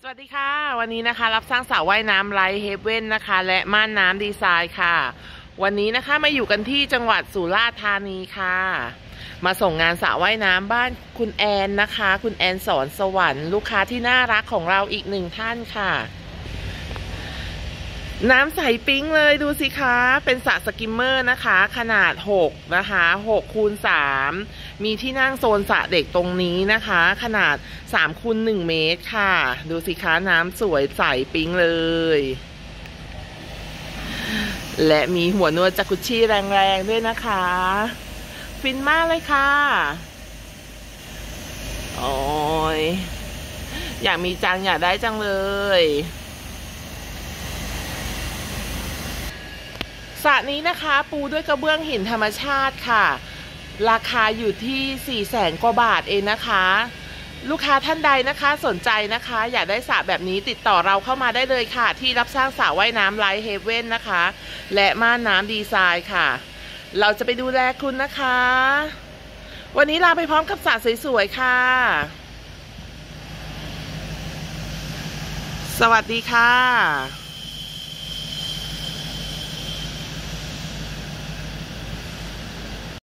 วัสดีค่ะวันนี้นะคะรับสร้างสระว่ายน้ำไลท์เฮเว่นนะคะและม่านน้ำดีไซน์ค่ะวันนี้นะคะมาอยู่กันที่จังหวัดสุราษฎร์ธานีค่ะมาส่งงานสระว่ายน้ำบ้านคุณแอนนะคะคุณแอนสอนสวรรค์ลูกค้าที่น่ารักของเราอีกหนึ่งท่านค่ะน้ำใสปิ๊งเลยดูสิคะเป็นสระสกิมเมอร์นะคะขนาด6นะคะ6 คูณ 3มีที่นั่งโซนสระเด็กตรงนี้นะคะขนาด3 คูณ 1 เมตรค่ะดูสิคะน้ำสวยใสปิ๊งเลยและมีหัวนวดจากุชชี่แรงๆด้วยนะคะฟินมากเลยค่ะโอ้ยอยากมีจังอยากได้จังเลยสระนี้นะคะปูด้วยกระเบื้องหินธรรมชาติค่ะราคาอยู่ที่400,000 กว่าบาทเองนะคะลูกค้าท่านใดนะคะสนใจนะคะอยากได้สระแบบนี้ติดต่อเราเข้ามาได้เลยค่ะที่รับสร้างสระว่ายน้ำไลท์เฮเว่นนะคะและม่านน้ำดีไซน์ค่ะเราจะไปดูแลคุณนะคะวันนี้ลาไปพร้อมกับสระสวยๆค่ะสวัสดีค่ะ